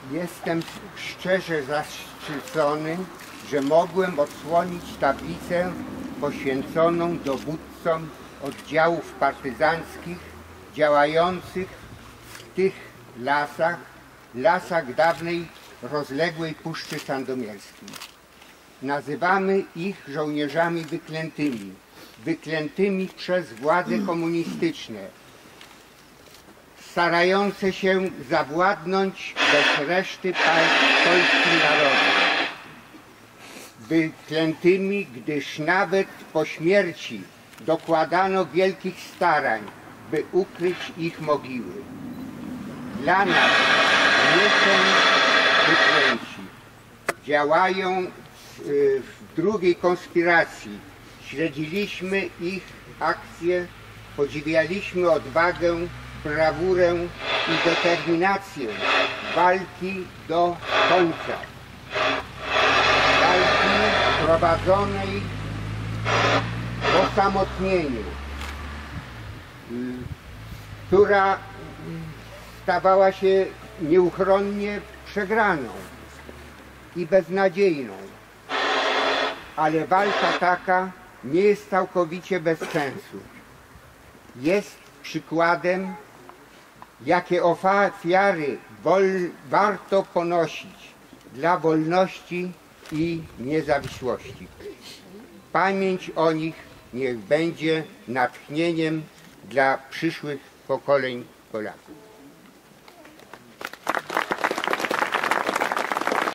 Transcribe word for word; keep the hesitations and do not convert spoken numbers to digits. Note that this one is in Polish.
Jestem szczerze zaszczycony, że mogłem odsłonić tablicę poświęconą dowódcom oddziałów partyzanckich działających w tych lasach, lasach dawnej rozległej Puszczy Sandomierskiej. Nazywamy ich żołnierzami wyklętymi, wyklętymi przez władze komunistyczne, starające się zawładnąć bez reszty polskim narodem. Wyklętymi, gdyż nawet po śmierci dokładano wielkich starań, by ukryć ich mogiły. Dla nas nie są wyklęci. Działają w drugiej konspiracji. Śledziliśmy ich akcje, podziwialiśmy odwagę, brawurę i determinację walki do końca. Walki prowadzonej w osamotnieniu, która stawała się nieuchronnie przegraną i beznadziejną. Ale walka taka nie jest całkowicie bez sensu. Jest przykładem, jakie ofiary warto ponosić dla wolności i niezawisłości. Pamięć o nich niech będzie natchnieniem dla przyszłych pokoleń Polaków.